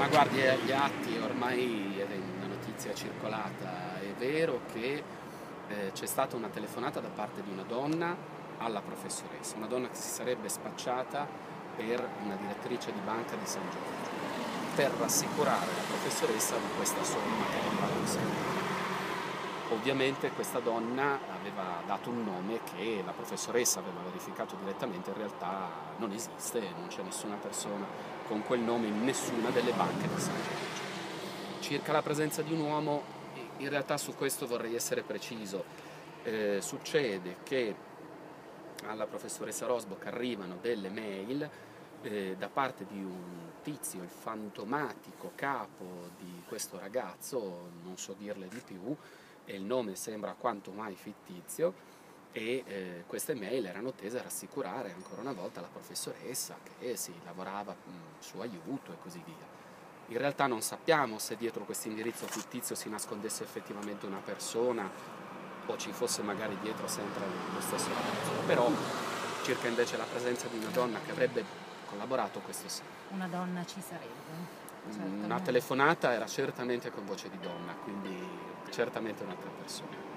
Ma guardi, gli atti ormai è una notizia circolata. È vero che c'è stata una telefonata da parte di una donna alla professoressa, una donna che si sarebbe spacciata per una direttrice di banca di San Giorgio, per rassicurare la professoressa di questa somma che arrivava in seguito. Ovviamente questa donna aveva dato un nome che la professoressa aveva verificato direttamente, in realtà non esiste, non c'è nessuna persona con quel nome in nessuna delle banche di San Giorgio. Circa la presenza di un uomo, in realtà su questo vorrei essere preciso. Succede che alla professoressa Rosbach arrivano delle mail da parte di un tizio, il fantomatico capo di questo ragazzo, non so dirle di più, e il nome sembra quanto mai fittizio, e queste mail erano tese a rassicurare ancora una volta la professoressa che si lavorava su aiuto e così via. In realtà non sappiamo se dietro questo indirizzo fittizio si nascondesse effettivamente una persona o ci fosse magari dietro sempre lo stesso ragazzo, però circa invece la presenza di una donna che avrebbe collaborato, questo sì. Una donna ci sarebbe, Una certamente. telefonata era certamente con voce di donna, quindi certamente un'altra persona.